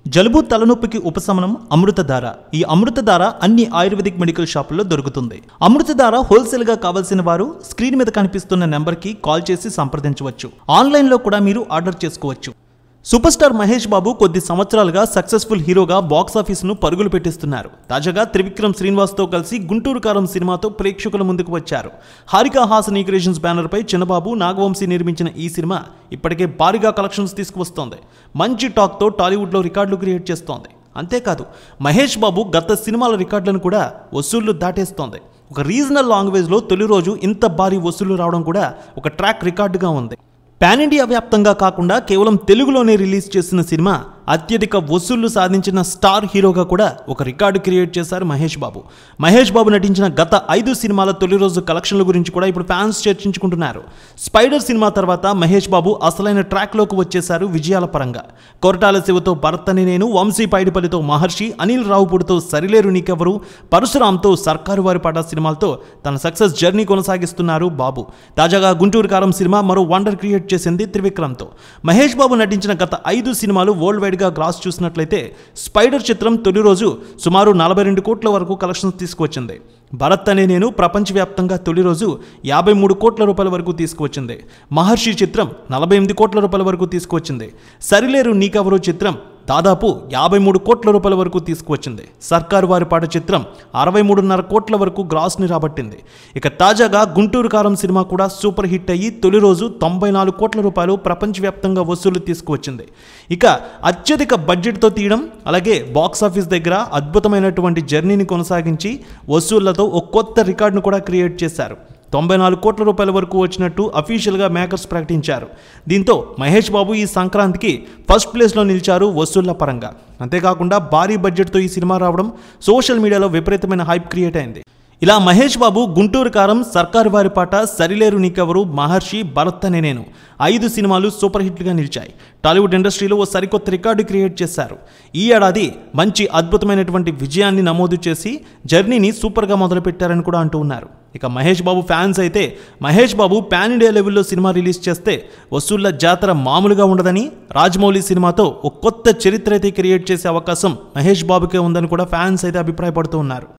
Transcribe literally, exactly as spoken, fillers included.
జలుబు తలనొప్పికి ఉపశమనం అమృతధార. ఈ అమృతధార అన్ని ఆయుర్వేదిక్ మెడికల్ షాపుల్లో దొరుకుతుంది. అమృతధార హోల్సేల్ గా కావాల్సిన వారు స్క్రీన్ మీద కనిపిస్తున్న నెంబర్ కి కాల్ చేసి సంప్రదించవచ్చు. ఆన్లైన్ లో కూడా మీరు ఆర్డర్ చేసుకోవచ్చు. సూపర్ స్టార్ మహేష్ బాబు కొద్ది సంవత్సరాలుగా సక్సెస్ఫుల్ హీరోగా బాక్సాఫీస్ ను పరుగులు పెట్టిస్తున్నారు. తాజాగా త్రివిక్రమ్ శ్రీనివాస్ తో కలిసి గుంటూరు కారం సినిమాతో ప్రేక్షకుల ముందుకు వచ్చారు. హారికా హాసన్ క్రియేషన్స్ బ్యానర్ పై చిన్నబాబు నాగవంశీ నిర్మించిన ఈ సినిమా ఇప్పటికే భారీగా కలెక్షన్స్ తీసుకువస్తోంది. మంచి టాక్ తో టాలీవుడ్ లో రికార్డులు క్రియేట్ చేస్తోంది. అంతేకాదు మహేష్ బాబు గత సినిమాల రికార్డులను కూడా వసూళ్లు దాటేస్తోంది. ఒక రీజనల్ లాంగ్వేజ్ లో తొలి రోజు ఇంత భారీ వసూళ్లు రావడం కూడా ఒక ట్రాక్ రికార్డుగా ఉంది. పాన్ ఇండియా వ్యాప్తంగా కాకుండా కేవలం తెలుగులోనే రిలీజ్ చేసిన సినిమా అత్యధిక వసూళ్లు సాధించిన స్టార్ హీరోగా కూడా ఒక రికార్డు క్రియేట్ చేశారు మహేష్ బాబు. మహేష్ బాబు నటించిన గత ఐదు సినిమాల తొలి రోజు కలెక్షన్ల గురించి కూడా ఇప్పుడు ఫ్యాన్స్ చర్చించుకుంటున్నారు. స్పైడర్ సినిమా తర్వాత మహేష్ బాబు అసలైన ట్రాక్లోకి వచ్చేశారు విజయాల పరంగా. కొరటాల శివతో భరత్ అనే నేను, వంశీ పైడిపల్లితో మహర్షి, అనిల్ రావుపూడితో సరిలేరు నీకెవరు, పరశురామ్తో సర్కారు వారి పాట సినిమాలతో తన సక్సెస్ జర్నీ కొనసాగిస్తున్నారు బాబు. తాజాగా గుంటూరు కారం సినిమా మరో వండర్ క్రియేట్ చేసింది త్రివిక్రమ్తో. మహేష్ బాబు నటించిన గత ఐదు సినిమాలు వరల్డ్ వైడ్ గా గ్రాస్ చూసినట్లయితే స్పైడర్ చిత్రం తొలి రోజు సుమారు నలభై రెండు కోట్ల వరకు కలెక్షన్స్ తీసుకువచ్చింది. భరత్ అనే నేను ప్రపంచవ్యాప్తంగా తొలి రోజు యాభై మూడు కోట్ల రూపాయల వరకు తీసుకువచ్చింది. మహర్షి చిత్రం నలభై ఎనిమిది కోట్ల రూపాయల వరకు తీసుకువచ్చింది. సరిలేరు నీకెవరు చిత్రం దాదాపు యాభై మూడు కోట్ల రూపాయల వరకు తీసుకువచ్చింది. సర్కారు వారి పాట చిత్రం అరవై మూడున్నర కోట్ల వరకు గ్రాస్ని రాబట్టింది. ఇక తాజాగా గుంటూరు కారం సినిమా కూడా సూపర్ హిట్ అయ్యి తొలి రోజు తొంభై నాలుగు కోట్ల రూపాయలు ప్రపంచవ్యాప్తంగా వసూలు తీసుకువచ్చింది. ఇక అత్యధిక బడ్జెట్తో తీయడం, అలాగే బాక్సాఫీస్ దగ్గర అద్భుతమైనటువంటి జర్నీని కొనసాగించి వసూళ్లతో ఒక కొత్త రికార్డును కూడా క్రియేట్ చేశారు. తొంభై నాలుగు కోట్ల రూపాయల వరకు వచ్చినట్టు అఫీషియల్గా మేకర్స్ ప్రకటించారు. దీంతో మహేష్ బాబు ఈ సంక్రాంతికి ఫస్ట్ ప్లేస్లో నిలిచారు వసూళ్ల పరంగా. అంతేకాకుండా భారీ బడ్జెట్తో ఈ సినిమా రావడం సోషల్ మీడియాలో విపరీతమైన హైప్ క్రియేట్ అయింది. ఇలా మహేష్ బాబు గుంటూరు కారం, సర్కారు వారి పాట, సరిలేరు నీకెవరు, మహర్షి, భరత్ అనే నేను ఐదు సినిమాలు సూపర్ హిట్లుగా నిలిచాయి. టాలీవుడ్ ఇండస్ట్రీలో ఓ సరికొత్త రికార్డు క్రియేట్ చేశారు. ఈ ఏడాది మంచి అద్భుతమైనటువంటి విజయాన్ని నమోదు చేసి జర్నీని సూపర్గా మొదలుపెట్టారని కూడా అంటూ ఉన్నారు. ఇక మహేష్ బాబు ఫ్యాన్స్ అయితే మహేష్ బాబు పాన్ ఇండియా లెవెల్లో సినిమా రిలీజ్ చేస్తే వసూళ్ల జాతర మామూలుగా ఉండదని, రాజమౌళి సినిమాతో ఒక కొత్త చరిత్ర అయితే క్రియేట్ చేసే అవకాశం మహేష్ బాబుకే ఉందని కూడా ఫ్యాన్స్ అయితే అభిప్రాయపడుతూ ఉన్నారు.